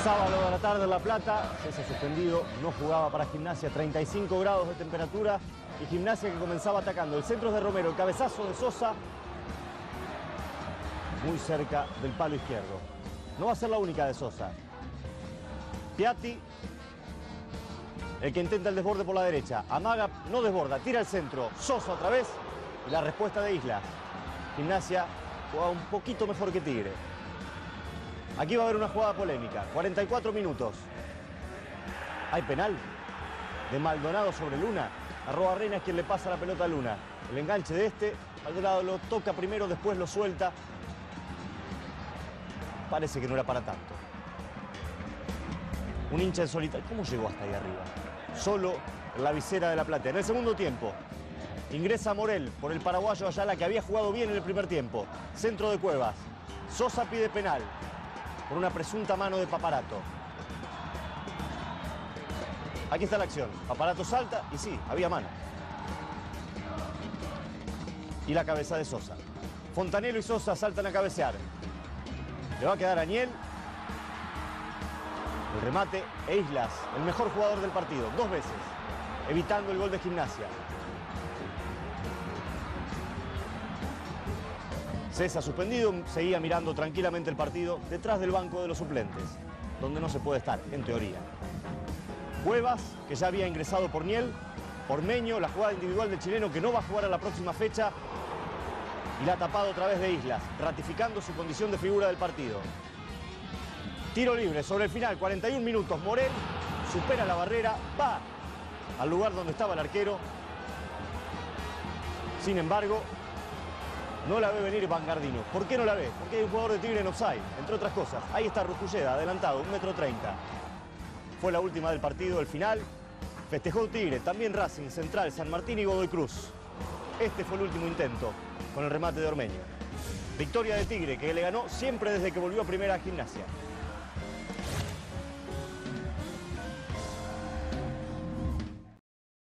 Sábado de la tarde en La Plata, César suspendido, no jugaba para Gimnasia, 35 grados de temperatura y Gimnasia que comenzaba atacando. El centro es de Romero, el cabezazo de Sosa, muy cerca del palo izquierdo. No va a ser la única de Sosa. Piatti, el que intenta el desborde por la derecha. Amaga, no desborda, tira al centro. Sosa otra vez y la respuesta de Islas. Gimnasia juega un poquito mejor que Tigre. Aquí va a haber una jugada polémica. 44 minutos. ¿Hay penal? De Maldonado sobre Luna. Arrobarrena es quien le pasa la pelota a Luna. El enganche de este, Maldonado lo toca primero, después lo suelta. Parece que no era para tanto. Un hincha en solitario. ¿Cómo llegó hasta ahí arriba? Solo en la visera de La Plata. En el segundo tiempo, ingresa Morel por el paraguayo Ayala, que había jugado bien en el primer tiempo. Centro de Cuevas. Sosa pide penal por una presunta mano de Paparato. Aquí está la acción. Paparato salta y sí, había mano. Y la cabeza de Sosa. Fontanelo y Sosa saltan a cabecear. Le va a quedar a Aniel. El remate e Islas, el mejor jugador del partido, 2 veces, evitando el gol de Gimnasia. César suspendido, seguía mirando tranquilamente el partido detrás del banco de los suplentes, donde no se puede estar, en teoría. Cuevas, que ya había ingresado por Niel, Ormeño, la jugada individual del chileno que no va a jugar a la próxima fecha, y la ha tapado otra vez de Islas, ratificando su condición de figura del partido. Tiro libre sobre el final, 41 minutos. Morel supera la barrera, va al lugar donde estaba el arquero. Sin embargo, no la ve venir Bangardino. ¿Por qué no la ve? Porque hay un jugador de Tigre en offside, entre otras cosas. Ahí está Rujulleda, adelantado, 1,30 m. Fue la última del partido, el final. Festejó Tigre, también Racing, Central, San Martín y Godoy Cruz. Este fue el último intento, con el remate de Ormeño. Victoria de Tigre, que le ganó siempre desde que volvió a primera a Gimnasia.